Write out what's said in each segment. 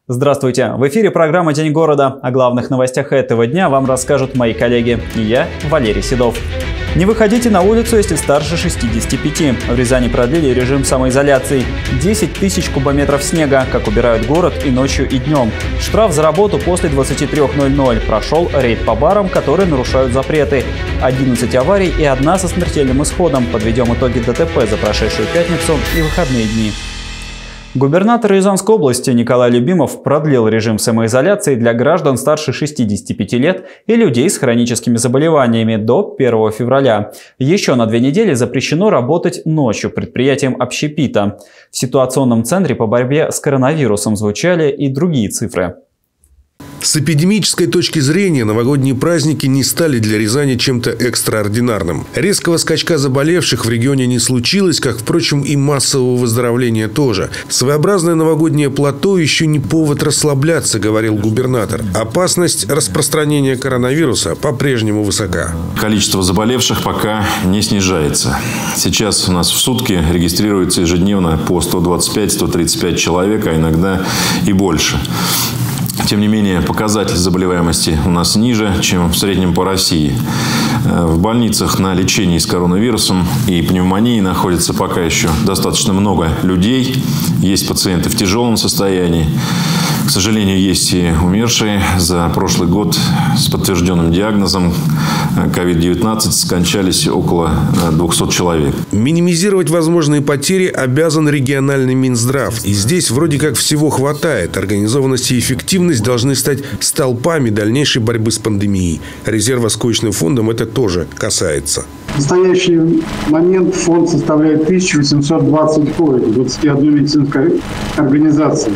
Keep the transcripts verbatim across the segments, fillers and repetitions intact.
Здравствуйте! В эфире программа «День города». О главных новостях этого дня вам расскажут мои коллеги и я, Валерий Седов. Не выходите на улицу, если старше шестидесяти пяти. В Рязани продлили режим самоизоляции. десять тысяч кубометров снега, как убирают город и ночью, и днем. Штраф за работу после двадцати трёх ноль-ноль. Прошел рейд по барам, которые нарушают запреты. одиннадцать аварий и одна со смертельным исходом. Подведем итоги ДТП за прошедшую пятницу и выходные дни. Губернатор Рязанской области Николай Любимов продлил режим самоизоляции для граждан старше шестидесяти пяти лет и людей с хроническими заболеваниями до первого февраля. Еще на две недели запрещено работать ночью предприятиям общепита. В ситуационном центре по борьбе с коронавирусом звучали и другие цифры. С эпидемической точки зрения новогодние праздники не стали для Рязани чем-то экстраординарным. Резкого скачка заболевших в регионе не случилось, как, впрочем, и массового выздоровления тоже. Своеобразное новогоднее плато еще не повод расслабляться, говорил губернатор. Опасность распространения коронавируса по-прежнему высока. Количество заболевших пока не снижается. Сейчас у нас в сутки регистрируется ежедневно по сто двадцать пять — сто тридцать пять человек, а иногда и больше. Тем не менее, показатель заболеваемости у нас ниже, чем в среднем по России. В больницах на лечении с коронавирусом и пневмонией находится пока еще достаточно много людей. Есть пациенты в тяжелом состоянии. К сожалению, есть и умершие. За прошлый год с подтвержденным диагнозом ковид девятнадцать скончались около двухсот человек. Минимизировать возможные потери обязан региональный Минздрав. И здесь вроде как всего хватает. Организованность и эффективность должны стать столпами дальнейшей борьбы с пандемией. Резерво-скоечным фондом это тоже касается. В настоящий момент фонд составляет тысячу восемьсот двадцать коек в двадцати одной медицинской организации.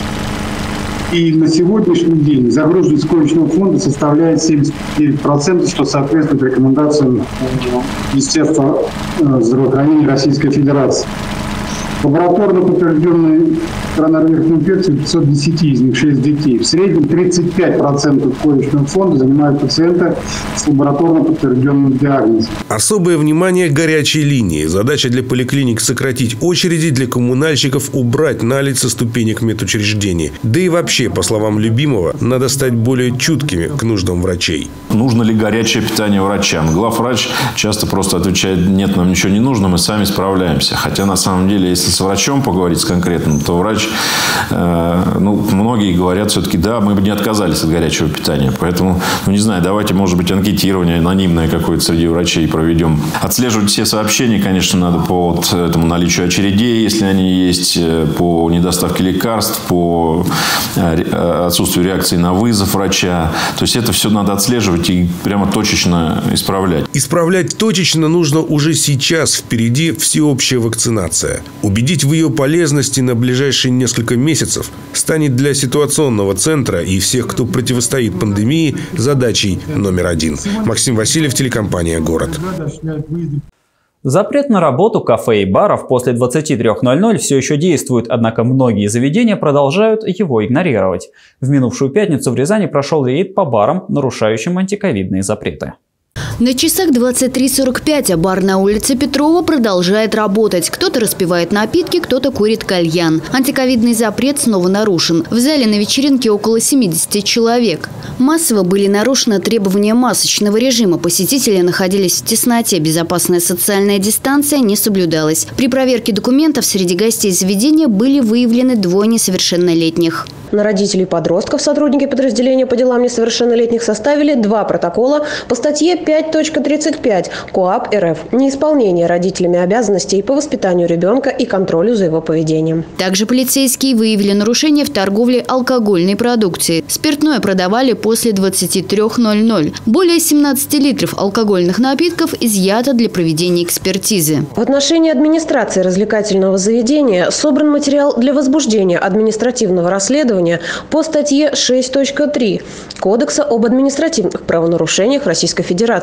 И на сегодняшний день загруженность коечного фонда составляет семьдесят девять процентов, что соответствует рекомендациям Министерства здравоохранения Российской Федерации. Лабораторно подтвержденные коронавирусной инфекцией пятьсот десять, из них шесть детей. В среднем тридцать пять процентов коечного фонда занимают пациенты с лабораторно подтвержденным диагнозом. Особое внимание к горячей линии. Задача для поликлиник сократить очереди, для коммунальщиков убрать наледь со ступенек медучреждений. Да и вообще, по словам Любимова, надо стать более чуткими к нуждам врачей. Нужно ли горячее питание врачам? Главврач часто просто отвечает: нет, нам ничего не нужно, мы сами справляемся. Хотя на самом деле, если с врачом поговорить с конкретным, то врач, э, ну, многие говорят все-таки, да, мы бы не отказались от горячего питания. Поэтому, ну, не знаю, давайте, может быть, анкетирование анонимное какое-то среди врачей проведем. Отслеживать все сообщения, конечно, надо по вот этому наличию очередей, если они есть, по недоставке лекарств, по отсутствию реакции на вызов врача. То есть это все надо отслеживать и прямо точечно исправлять. Исправлять точечно нужно уже сейчас. Впереди всеобщая вакцинация. Убедить в ее полезности на ближайшие несколько месяцев станет для ситуационного центра и всех, кто противостоит пандемии, задачей номер один. Максим Васильев, телекомпания «Город». Запрет на работу кафе и баров после двадцати трёх ноль-ноль все еще действует, однако многие заведения продолжают его игнорировать. В минувшую пятницу в Рязани прошел рейд по барам, нарушающим антиковидные запреты. На часах двадцать три сорок пять, а бар на улице Петрова продолжает работать. Кто-то распивает напитки, кто-то курит кальян. Антиковидный запрет снова нарушен. В зале на вечеринке около семидесяти человек. Массово были нарушены требования масочного режима. Посетители находились в тесноте. Безопасная социальная дистанция не соблюдалась. При проверке документов среди гостей заведения были выявлены двое несовершеннолетних. На родителей подростков сотрудники подразделения по делам несовершеннолетних составили два протокола по статье пять точка тридцать пять КоАП РФ «Неисполнение родителями обязанностей по воспитанию ребенка и контролю за его поведением». Также полицейские выявили нарушения в торговле алкогольной продукцией. Спиртное продавали после двадцати трёх ноль-ноль. Более семнадцати литров алкогольных напитков изъято для проведения экспертизы. В отношении администрации развлекательного заведения собран материал для возбуждения административного расследования по статье шесть точка три Кодекса об административных правонарушениях Российской Федерации.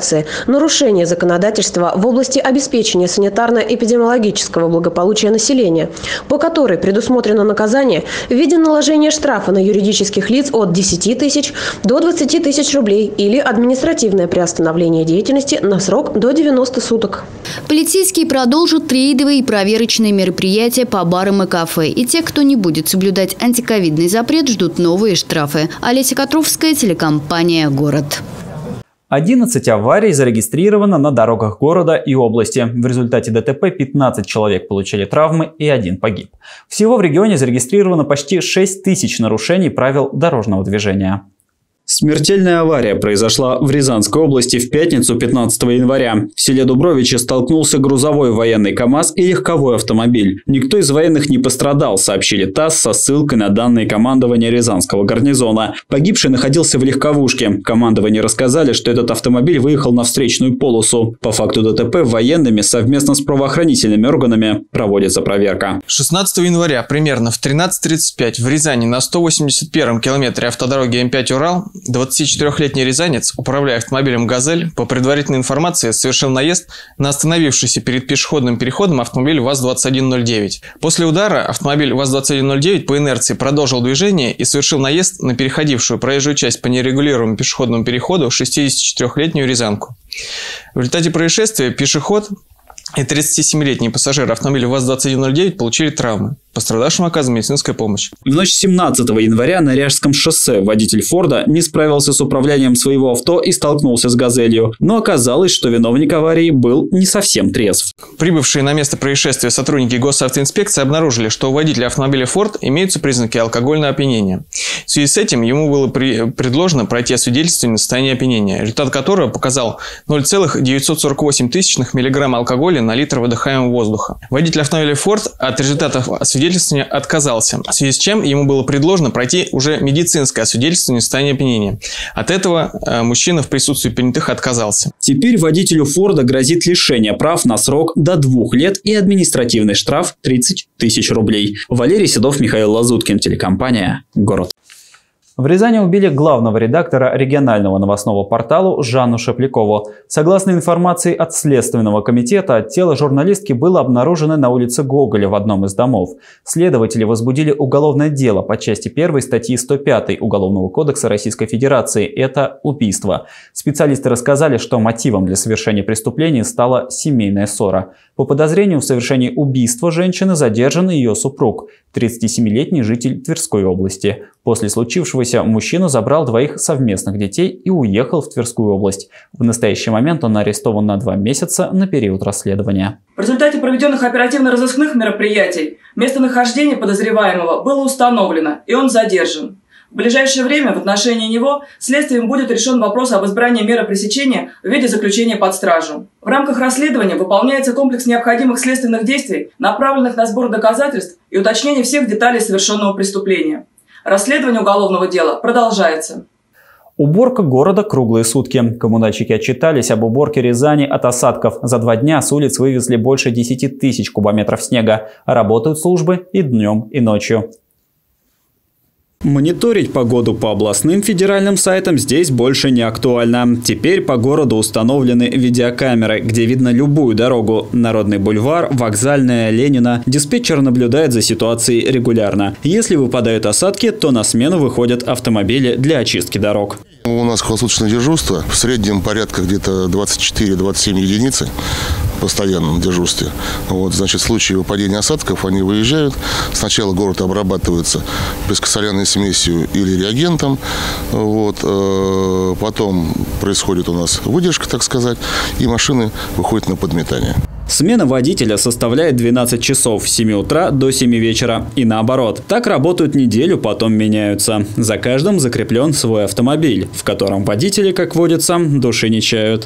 ситуации – нарушение законодательства в области обеспечения санитарно-эпидемиологического благополучия населения, по которой предусмотрено наказание в виде наложения штрафа на юридических лиц от десяти тысяч до двадцати тысяч рублей или административное приостановление деятельности на срок до девяноста суток. Полицейские продолжат рейдовые и проверочные мероприятия по барам и кафе. И те, кто не будет соблюдать антиковидный запрет, ждут новые штрафы. Олеся Котровская, телекомпания «Город». одиннадцать аварий зарегистрировано на дорогах города и области. В результате ДТП пятнадцать человек получили травмы и один погиб. Всего в регионе зарегистрировано почти шесть тысяч нарушений правил дорожного движения. Смертельная авария произошла в Рязанской области в пятницу пятнадцатого января. В селе Дубровичи столкнулся грузовой военный КАМАЗ и легковой автомобиль. Никто из военных не пострадал, сообщили ТАСС со ссылкой на данные командования Рязанского гарнизона. Погибший находился в легковушке. Командование рассказали, что этот автомобиль выехал на встречную полосу. По факту ДТП военными совместно с правоохранительными органами проводится проверка. шестнадцатого января примерно в тринадцать тридцать пять в Рязани на сто восемьдесят первом километре автодороги М пять «Урал» двадцатичетырёхлетний рязанец, управляя автомобилем «Газель», по предварительной информации совершил наезд на остановившийся перед пешеходным переходом автомобиль ВАЗ двадцать один ноль девять. После удара автомобиль ВАЗ двадцать один ноль девять по инерции продолжил движение и совершил наезд на переходившую проезжую часть по нерегулируемому пешеходному переходу шестидесятичетырёхлетнюю рязанку. В результате происшествия пешеход и тридцатисемилетний пассажир автомобиля ВАЗ двадцать один ноль девять получили травмы. Пострадавшим оказана медицинская помощь. В ночь семнадцатого января на Ряжском шоссе водитель «Форда» не справился с управлением своего авто и столкнулся с «Газелью». Но оказалось, что виновник аварии был не совсем трезв. Прибывшие на место происшествия сотрудники госавтоинспекции обнаружили, что у водителя автомобиля «Форд» имеются признаки алкогольного опьянения. В связи с этим ему было при... предложено пройти освидетельствование на состояние опьянения, результат которого показал ноль целых девятьсот сорок восемь тысячных миллиграмма алкоголя на литр выдыхаемого воздуха. Водитель автомобиля «Форд» от результатов освидетельствования отказался, в связи с чем ему было предложено пройти уже медицинское освидетельствование состояния опьянения. От этого э, мужчина в присутствии понятых отказался. Теперь водителю «Форда» грозит лишение прав на срок до двух лет и административный штраф тридцать тысяч рублей. Валерий Седов, Михаил Лазуткин, телекомпания «Город». В Рязани убили главного редактора регионального новостного портала Жанну Шеплякову. Согласно информации от Следственного комитета, тело журналистки было обнаружено на улице Гоголя в одном из домов. Следователи возбудили уголовное дело по части первой статьи сто пятой Уголовного кодекса Российской Федерации. Это убийство. Специалисты рассказали, что мотивом для совершения преступления стала семейная ссора. По подозрению в совершении убийства женщины задержан ее супруг, тридцатисемилетний житель Тверской области. После случившегося мужчина забрал двоих совместных детей и уехал в Тверскую область. В настоящий момент он арестован на два месяца на период расследования. В результате проведенных оперативно-розыскных мероприятий местонахождение подозреваемого было установлено, и он задержан. В ближайшее время в отношении него следствием будет решен вопрос об избрании меры пресечения в виде заключения под стражу. В рамках расследования выполняется комплекс необходимых следственных действий, направленных на сбор доказательств и уточнение всех деталей совершенного преступления. Расследование уголовного дела продолжается. Уборка города круглые сутки. Коммунальщики отчитались об уборке Рязани от осадков. За два дня с улиц вывезли больше десяти тысяч кубометров снега. Работают службы и днем, и ночью. Мониторить погоду по областным федеральным сайтам здесь больше не актуально. Теперь по городу установлены видеокамеры, где видно любую дорогу. Народный бульвар, Вокзальная, Ленина. Диспетчер наблюдает за ситуацией регулярно. Если выпадают осадки, то на смену выходят автомобили для очистки дорог. У нас круглосуточное дежурство. В среднем порядка где-то двадцать четыре — двадцать семь единиц в постоянном дежурстве. Вот, значит, в случае выпадения осадков они выезжают. Сначала город обрабатывается пескосоляной смесью или реагентом. Вот, э, потом происходит у нас выдержка, так сказать, и машины выходят на подметание. Смена водителя составляет двенадцать часов с семи утра до семи вечера и наоборот. Так работают неделю, потом меняются. За каждым закреплен свой автомобиль, в котором водители, как водится, души не чают.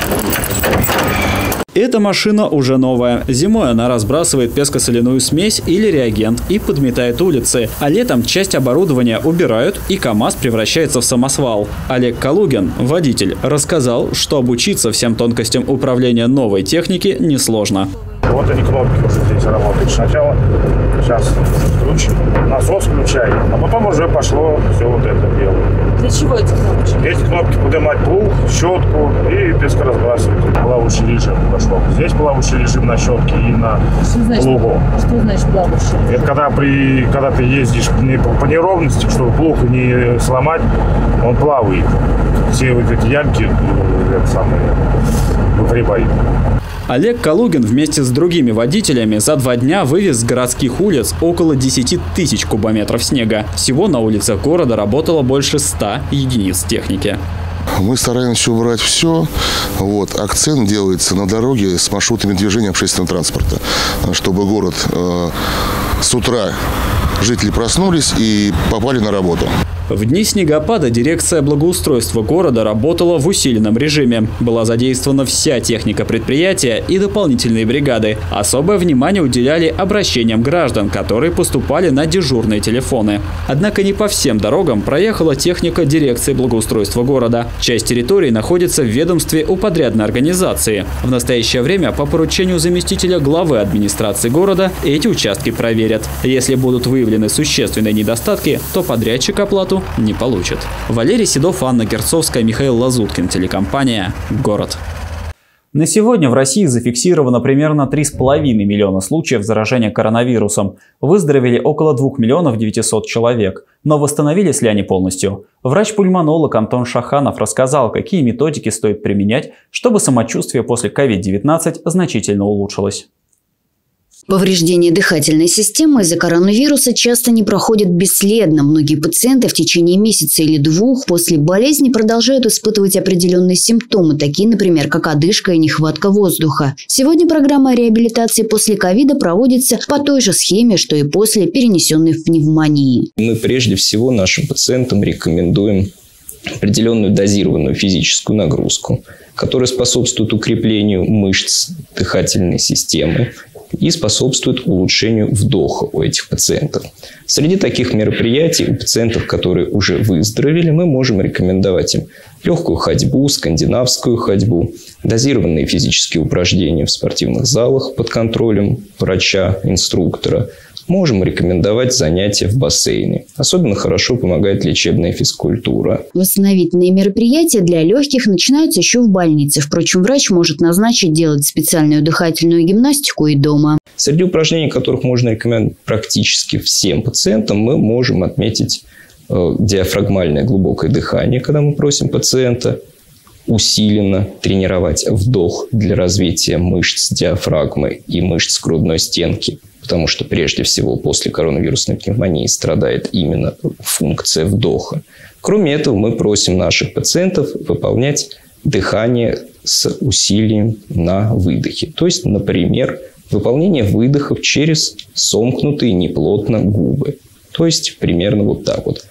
Эта машина уже новая. Зимой она разбрасывает пескосоляную смесь или реагент и подметает улицы. А летом часть оборудования убирают, и КАМАЗ превращается в самосвал. Олег Калугин, водитель, рассказал, что обучиться всем тонкостям управления новой техники несложно. Вот они кнопки, вот здесь работают. Сначала сейчас включим, насос включаем, а потом уже пошло все вот это дело. Для чего эти кнопочки? Эти кнопки поднимать плуг, щетку и пескоразбрасыватель. Плавающий режим пошло. Здесь плавающий режим на щетке и на что значит, плугу. Что значит плавающий? Это когда, при, когда ты ездишь не по, по неровности, чтобы плуг не сломать, он плавает. Все вот эти ямки это самое, выгребает. Олег Калугин вместе с другими водителями за два дня вывез с городских улиц около десяти тысяч кубометров снега. Всего на улицах города работало больше ста единиц техники. Мы стараемся убрать все. Вот. Акцент делается на дороге с маршрутами движения общественного транспорта, чтобы город э, с утра жители проснулись и попали на работу. В дни снегопада дирекция благоустройства города работала в усиленном режиме. Была задействована вся техника предприятия и дополнительные бригады. Особое внимание уделяли обращениям граждан, которые поступали на дежурные телефоны. Однако не по всем дорогам проехала техника дирекции благоустройства города. Часть территории находится в ведомстве у подрядной организации. В настоящее время по поручению заместителя главы администрации города эти участки проверят. Если будут выявлены существенные недостатки, то подрядчик оплату не получит. Валерий Седов, Анна Герцовская, Михаил Лазуткин, телекомпания «Город». На сегодня в России зафиксировано примерно три с половиной миллиона случаев заражения коронавирусом. Выздоровели около двух миллионов девятисот человек. Но восстановились ли они полностью? Врач-пульмонолог Антон Шаханов рассказал, какие методики стоит применять, чтобы самочувствие после ковид девятнадцать значительно улучшилось. Повреждение дыхательной системы из-за коронавируса часто не проходит бесследно. Многие пациенты в течение месяца или двух после болезни продолжают испытывать определенные симптомы, такие, например, как одышка и нехватка воздуха. Сегодня программа реабилитации после ковида проводится по той же схеме, что и после перенесенной пневмонии. Мы прежде всего нашим пациентам рекомендуем определенную дозированную физическую нагрузку, которая способствует укреплению мышц дыхательной системы и способствует улучшению вдоха у этих пациентов. Среди таких мероприятий у пациентов, которые уже выздоровели, мы можем рекомендовать им легкую ходьбу, скандинавскую ходьбу, дозированные физические упражнения в спортивных залах под контролем врача, инструктора. Можем рекомендовать занятия в бассейне. Особенно хорошо помогает лечебная физкультура. Восстановительные мероприятия для легких начинаются еще в больнице. Впрочем, врач может назначить делать специальную дыхательную гимнастику и дома. Среди упражнений, которых можно рекомендовать практически всем пациентам, мы можем отметить э, диафрагмальное глубокое дыхание, когда мы просим пациента усиленно тренировать вдох для развития мышц диафрагмы и мышц грудной стенки. Потому что прежде всего после коронавирусной пневмонии страдает именно функция вдоха. Кроме этого, мы просим наших пациентов выполнять дыхание с усилием на выдохе. То есть, например, выполнение выдохов через сомкнутые неплотно губы. То есть, примерно вот так вот.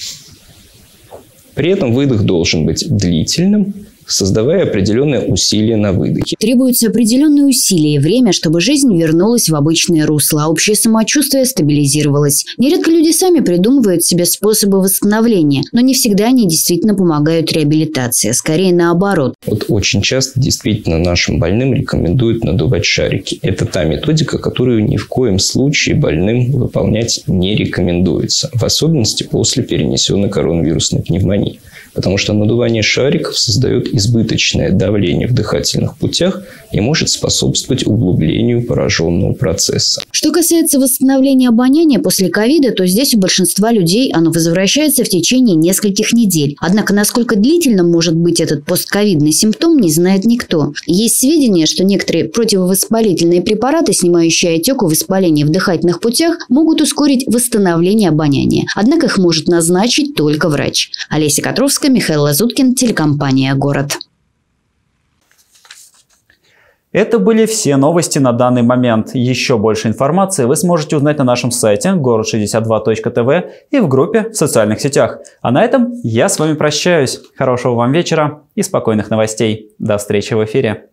При этом выдох должен быть длительным, создавая определенные усилия на выдохе. Требуются определенные усилия и время, чтобы жизнь вернулась в обычное русло, а общее самочувствие стабилизировалось. Нередко люди сами придумывают себе способы восстановления, но не всегда они действительно помогают реабилитации, скорее наоборот. Вот очень часто действительно нашим больным рекомендуют надувать шарики. Это та методика, которую ни в коем случае больным выполнять не рекомендуется, в особенности после перенесенной коронавирусной пневмонии. Потому что надувание шариков создает избыточное давление в дыхательных путях и может способствовать углублению пораженного процесса. Что касается восстановления обоняния после ковида, то здесь у большинства людей оно возвращается в течение нескольких недель. Однако, насколько длительным может быть этот постковидный симптом, не знает никто. Есть сведения, что некоторые противовоспалительные препараты, снимающие отек и воспаление в дыхательных путях, могут ускорить восстановление обоняния. Однако их может назначить только врач. Олеся Котровская, Михаил Лазуткин, телекомпания «Город». Это были все новости на данный момент. Еще больше информации вы сможете узнать на нашем сайте город шестьдесят два точка тв и в группе в социальных сетях. А на этом я с вами прощаюсь. Хорошего вам вечера и спокойных новостей. До встречи в эфире.